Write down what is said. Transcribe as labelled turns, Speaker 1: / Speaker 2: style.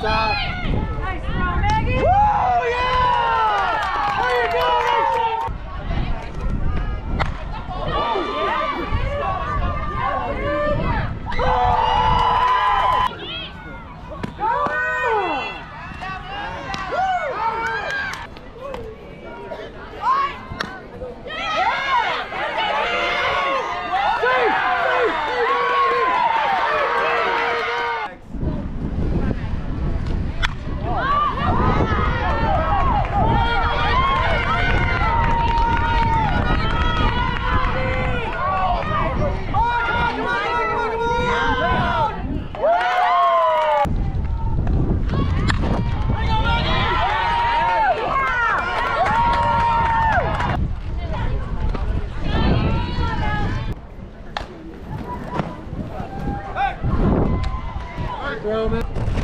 Speaker 1: stop.
Speaker 2: Nice throw, Maggie.
Speaker 1: Woo, yeah! There you go, Nation! Throw him in.